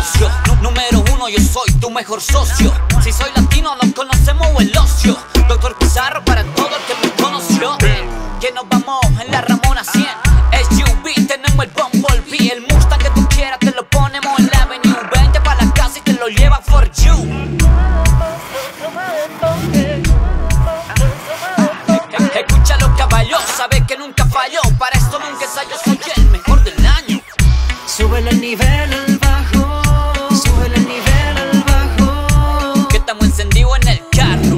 negocio. Número uno, yo soy tu mejor socio. Si soy latino, nos conocemos o el ocio. Doctor Pizarro para todo el que me conoció. Que nos vamos en la Ramona 100. SUV, tenemos el Bumblebee. El Mustang que tú quieras, te lo ponemos en la Avenue. Vente para la casa y te lo lleva for you. Escucha los caballos, sabes que nunca falló. Para esto nunca ensayo, soy el mejor del año. Súbele el nivel al bajo, súbele el nivel al bajo. Que estamos encendidos en el carro.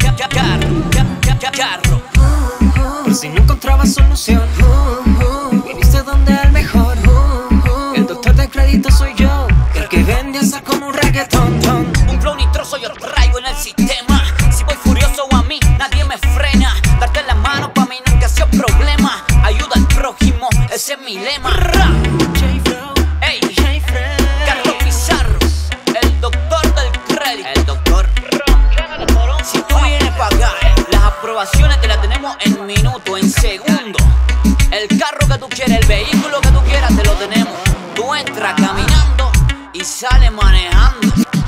Carro. Por si no encontrabas solución, viniste donde el mejor. El doctor de crédito soy yo, el que vende hasta como un reggaetón. Un flow nitroso yo traigo en el sistema. Si voy furioso a mí, nadie me frena. Darte la mano pa' mí nunca ha sido problema. Ayuda al prójimo, ese es mi lema. Ey, Carlos Pizarro, el doctor del crédito. El doctor. Si tú vienes pa' acá, las aprobaciones te las tenemos en minutos, en segundos. El carro que tú quieres, el vehículo que tú quieras, te lo tenemos. Tú entras caminando y sales manejando.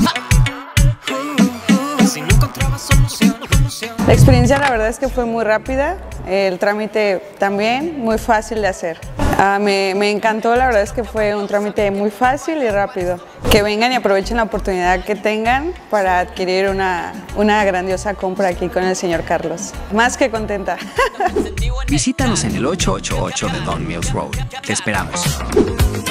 Si no encontrabas solución. La experiencia la verdad es que fue muy rápida, el trámite también muy fácil de hacer. Me encantó, la verdad es que fue un trámite muy fácil y rápido. Que vengan y aprovechen la oportunidad que tengan para adquirir una grandiosa compra aquí con el señor Carlos. Más que contenta. Visítanos en el 888 de Don Mills Road. Te esperamos.